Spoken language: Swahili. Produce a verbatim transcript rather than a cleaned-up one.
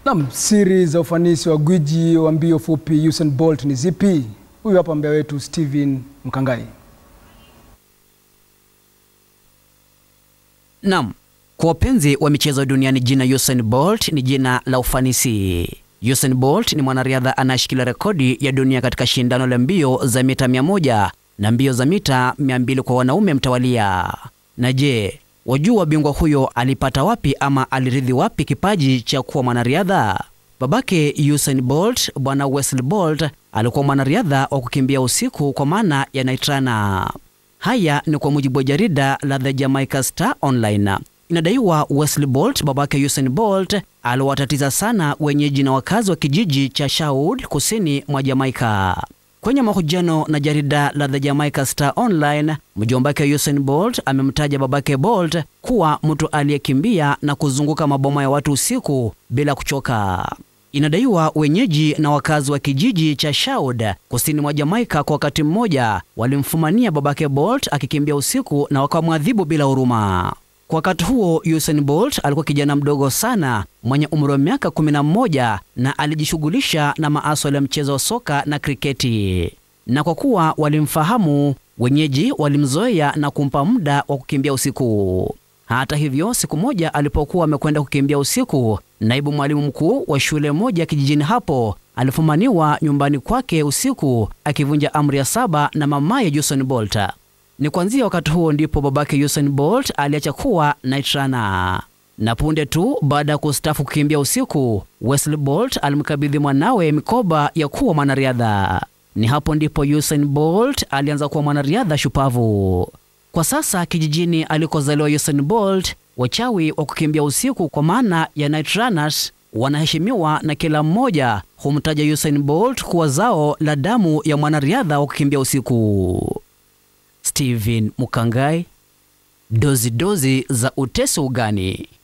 Naam, siri za ufanisi wa gwiji wa mbio fupi Usain Bolt ni zipi? Huyu hapa mbea wetu Steven Mkangai. Naam, kwa wapenzi wa michezo duniani, jina Usain Bolt ni jina la ufanisi. Usain Bolt ni mwanariadha anayeshikilia rekodi ya dunia katika shindano la mbio za mita mia moja na mbio za mita mia mbili kwa wanaume mtawalia. Na je, wajua bingwa huyo alipata wapi ama aliridhi wapi kipaji cha kuwa mwanariadha? Babake Usain Bolt, bwana Usain Bolt, alikuwa mwanariadha wa kukimbia usiku kwa maana ya night runner. Haya ni kwa mujibu wa jarida la The Jamaica Star Online. Inadaiwa Usain Bolt, babake Usain Bolt, aliwatatiza sana wenyeji na wakazi wa kijiji cha Shaud kusini mwa Jamaica. Kwenye mahojiano na jarida la The Jamaica Star Online, mjomba wake Usain Bolt amemtaja babake Bolt kuwa mtu aliyekimbia na kuzunguka maboma ya watu usiku bila kuchoka. Inadaiwa wenyeji na wakazi wa kijiji cha Shaud kusini mwa Jamaica kwa wakati mmoja walimfumania babake Bolt akikimbia usiku na wakamwadhibu bila huruma. Kwa wakati huo Usain Bolt alikuwa kijana mdogo sana mwenye umri wa miaka kumi na moja na alijishughulisha na masuala ya mchezo wa soka na kriketi. Na kwa kuwa walimfahamu, wenyeji walimzoea na kumpa muda wa kukimbia usiku. Hata hivyo, siku moja alipokuwa amekwenda kukimbia usiku, naibu mwalimu mkuu wa shule moja kijijini hapo alifumaniwa nyumbani kwake usiku akivunja amri ya saba na mamaye Usain Bolt. Ni kuanzia wakati huo ndipo babake Usain Bolt aliacha kuwa night runner. Na punde tu baada ya kustaafu kukimbia usiku, Usain Bolt alimkabidhi mwanawe mikoba ya kuwa mwanariadha. Ni hapo ndipo Usain Bolt alianza kuwa mwanariadha shupavu. Kwa sasa kijijini alikozaliwa Usain Bolt, wachawi wa kukimbia usiku kwa maana ya night runners wanaheshimiwa na kila mmoja humtaja Usain Bolt kuwa zao la damu ya mwanariadha wa kukimbia usiku. Steven Mkangai, dozi dozi za utesi ugani.